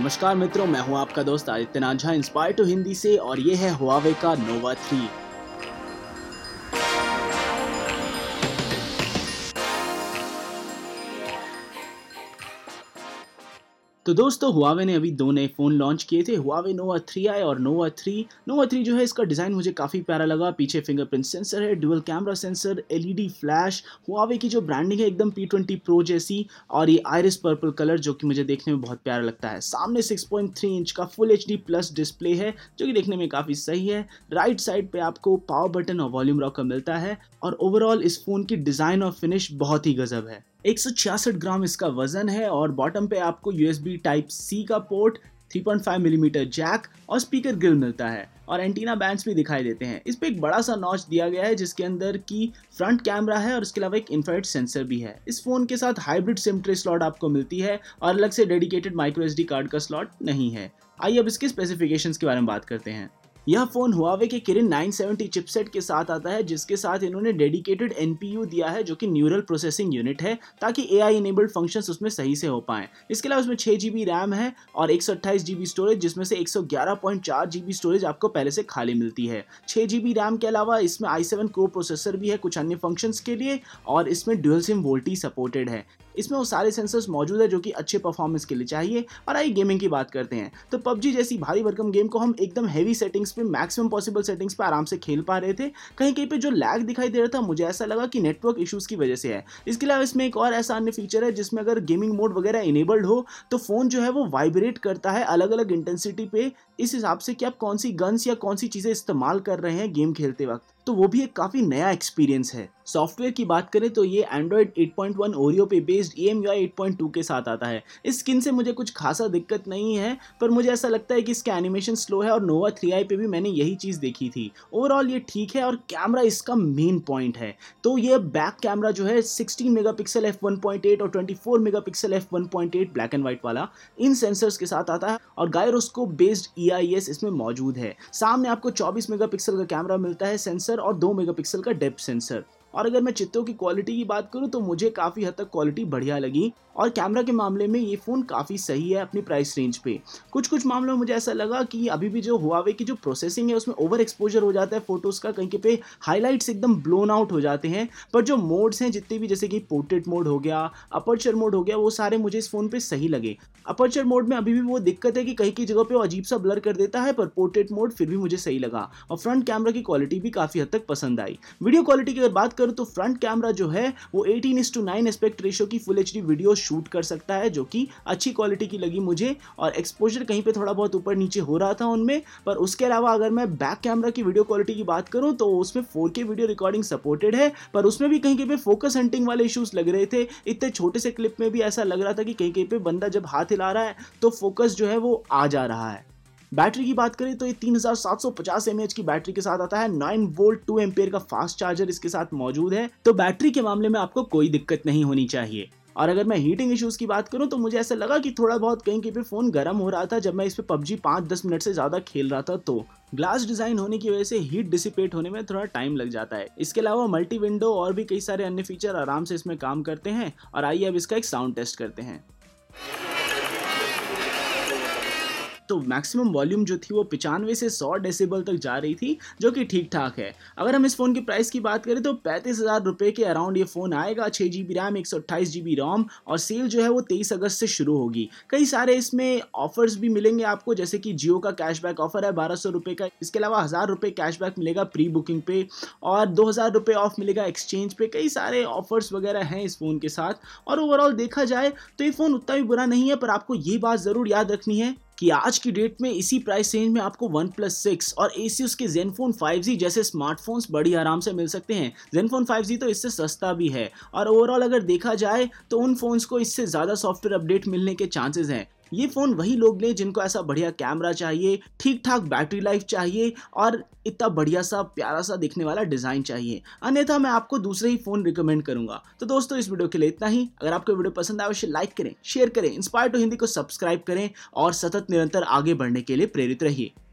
नमस्कार मित्रों, मैं हूं आपका दोस्त आदित्यनाथ झा इंस्पायर टू हिंदी से और ये है हुआवे का नोवा 3। तो दोस्तों हुआवे ने अभी दो नए फ़ोन लॉन्च किए थे, हुआवे नोवा 3i और नोवा 3। नोवा 3 जो है इसका डिज़ाइन मुझे काफ़ी प्यारा लगा। पीछे फिंगरप्रिंट सेंसर है, dual camera sensor, LED flash, Huawei की जो ब्रांडिंग है एकदम P20 प्रो जैसी, और ये आइरिस पर्पल कलर जो कि मुझे देखने में बहुत प्यारा लगता है। सामने 6.3 इंच का फुल HD प्लस डिस्प्ले है जो कि देखने में काफ़ी सही है। राइट साइड पे आपको पावर बटन और वॉल्यूम रॉकर मिलता है और ओवरऑल इस फ़ोन की डिज़ाइन और फिनिश बहुत ही गजब है। 166 ग्राम इसका वजन है और बॉटम पे आपको USB टाइप C का पोर्ट, 3.5 मिलीमीटर जैक और स्पीकर ग्रिल मिलता है और एंटीना बैंड्स भी दिखाई देते हैं। इस पे एक बड़ा सा नॉच दिया गया है जिसके अंदर की फ्रंट कैमरा है और इसके अलावा एक इंफ्रारेड सेंसर भी है। इस फोन के साथ हाइब्रिड सिम ट्रे स्लॉट आपको मिलती है और अलग से डेडिकेटेड माइक्रो SD कार्ड का स्लॉट नहीं है। आइए अब इसके स्पेसिफिकेशंस के बारे में बात करते हैं। यह फोन हुआवे के किरिन 970 चिपसेट के साथ आता है जिसके साथ इन्होंने डेडिकेटेड NPU दिया है जो कि न्यूरल प्रोसेसिंग यूनिट है ताकि AI इनेबल्ड फंक्शंस उसमें सही से हो पाएं। इसके अलावा उसमें 6 GB रैम है और 128 GB स्टोरेज, जिसमें से 111.4 GB स्टोरेज आपको पहले से खाली मिलती है। 6 GB रैम के अलावा इसमें i7 कोर प्रोसेसर भी है कुछ अन्य फंक्शंस के लिए और इसमें ड्यूल सिम वोल्टी सपोर्टेड है। इसमें वो सारे सेंसर्स मौजूद है जो कि अच्छे परफॉर्मेंस के लिए चाहिए। और आइए गेमिंग की बात करते हैं तो PUBG जैसी भारी भरकम गेम को हम एकदम हेवी सेटिंग्स पे, मैक्सिमम पॉसिबल सेटिंग्स पे आराम से खेल पा रहे थे। कहीं कहीं पे जो लैग दिखाई दे रहा था मुझे ऐसा लगा कि नेटवर्क इश्यूज की वजह से है। इसके अलावा इसमें एक और ऐसा अन्य फीचर है जिसमें अगर गेमिंग मोड वगैरह इनेबल्ड हो तो फोन जो है वो वाइब्रेट करता है अलग अलग इंटेंसिटी पे, इस हिसाब से कि आप कौन सी गन्स या कौन सी चीजें इस्तेमाल कर रहे हैं गेम खेलते वक्त। तो वो भी एक काफी नया एक्सपीरियंस है। सॉफ्टवेयर की बात करें तो ये Android 8.1 ओरियो पे बेस्ड EMUI 8.2 के साथ आता है। इस स्किन से मुझे कुछ खासा दिक्कत नहीं है, पर मुझे ऐसा लगता है कि इसका एनिमेशन स्लो है और नोवा 3i पे भी मैंने यही चीज़ देखी थी। ओवरऑल ये ठीक है और कैमरा इसका मेन पॉइंट है। तो ये बैक कैमरा जो है 16 मेगापिक्सल f1.8 और 24 megapixel f1.8 black and white वाला इन सेंसर्स के साथ आता है और गायरोस्कोप बेस्ड EIS इसमें मौजूद है। सामने आपको 24 मेगापिक्सल का कैमरा मिलता है सेंसर और 2 मेगापिक्सल का डेप्थ सेंसर। और अगर मैं चित्रों की क्वालिटी की बात करूं तो मुझे काफ़ी हद तक क्वालिटी बढ़िया लगी और कैमरा के मामले में ये फ़ोन काफ़ी सही है अपनी प्राइस रेंज पे। कुछ मामलों में मुझे ऐसा लगा कि अभी भी जो हुआवे की जो प्रोसेसिंग है उसमें ओवर एक्सपोजर हो जाता है फोटोज़ का, कहीं पे हाईलाइट्स एकदम ब्लोन आउट हो जाते हैं। पर जो मोड्स हैं जितने भी, जैसे कि पोर्ट्रेट मोड हो गया, अपर्चर मोड हो गया, वो सारे मुझे इस फ़ोन पर सही लगे। अपर्चर मोड में अभी भी वो दिक्कत है कि कहीं की जगह पे वो अजीब सा ब्लर कर देता है, पर पोर्ट्रेट मोड फिर भी मुझे सही लगा और फ्रंट कैमरा की क्वालिटी भी काफ़ी हद तक पसंद आई। वीडियो क्वालिटी की अगर बात करूँ तो फ्रंट कैमरा जो है वो 18:9 एस्पेक्ट रेशियो की फुल HD वीडियो शूट कर सकता है जो कि अच्छी क्वालिटी की लगी मुझे। और एक्सपोजर कहीं पे थोड़ा बहुत ऊपर नीचे हो रहा था उनमें, पर उसके अलावा अगर मैं बैक कैमरा की वीडियो क्वालिटी की बात करूं तो उसमें 4K वीडियो रिकॉर्डिंग सपोर्टेड है, पर उसमें भी कहीं पे फोकस हंटिंग वाले इश्यूज लग रहे थे। इतने छोटे से क्लिप में भी ऐसा लग रहा था कि कहीं पे बंदा जब हाथ हिला रहा है तो फोकस जो है वो आ जा रहा है। बैटरी की बात करें तो ये 3750 mAh की बैटरी के साथ आता है। 9 वोल्ट 2 एम्पेयर का फास्ट चार्जर इसके साथ मौजूद है, तो बैटरी के मामले में आपको कोई दिक्कत नहीं होनी चाहिए। और अगर मैं हीटिंग इश्यूज की बात करूं तो मुझे ऐसा लगा कि थोड़ा बहुत कहीं पे फ़ोन गर्म हो रहा था जब मैं इस पे PUBG 5-10 मिनट से ज़्यादा खेल रहा था। तो ग्लास डिज़ाइन होने की वजह से हीट डिसिपेट होने में थोड़ा टाइम लग जाता है। इसके अलावा मल्टी विंडो और भी कई सारे अन्य फीचर आराम से इसमें काम करते हैं। और आइए अब इसका एक साउंड टेस्ट करते हैं। तो मैक्सिमम वॉल्यूम जो थी वो 95 से 100 डेसिबल तक जा रही थी जो कि ठीक ठाक है। अगर हम इस फ़ोन की प्राइस की बात करें तो 35,000 रुपये के अराउंड ये फ़ोन आएगा। 6 GB रैम, 128 GB रोम और सेल जो है वो 23 अगस्त से शुरू होगी। कई सारे इसमें ऑफर्स भी मिलेंगे आपको, जैसे कि जियो का कैशबैक ऑफर है 1200 रुपये का। इसके अलावा 1000 रुपये कैशबैक मिलेगा प्री बुकिंग पे और 2000 रुपये ऑफ मिलेगा एक्सचेंज पे। कई सारे ऑफर्स वगैरह हैं इस फ़ोन के साथ। और ओवरऑल देखा जाए तो ये फ़ोन उतना भी बुरा नहीं है, पर आपको ये बात ज़रूर याद रखनी है कि आज की डेट में इसी प्राइस रेंज में आपको OnePlus 6 और Asus के Zenfone 5G जैसे स्मार्टफोन्स बड़ी आराम से मिल सकते हैं। Zenfone 5G तो इससे सस्ता भी है और ओवरऑल अगर देखा जाए तो उन फोन्स को इससे ज़्यादा सॉफ्टवेयर अपडेट मिलने के चांसेस हैं। ये फ़ोन वही लोग लें जिनको ऐसा बढ़िया कैमरा चाहिए, ठीक ठाक बैटरी लाइफ चाहिए और इतना बढ़िया सा प्यारा सा दिखने वाला डिज़ाइन चाहिए। अन्यथा मैं आपको दूसरे ही फ़ोन रिकमेंड करूंगा। तो दोस्तों इस वीडियो के लिए इतना ही। अगर आपको वीडियो पसंद आए अवश्य लाइक करें, शेयर करें, इंस्पायर टू हिंदी को सब्सक्राइब करें और सतत निरंतर आगे बढ़ने के लिए प्रेरित रहिए।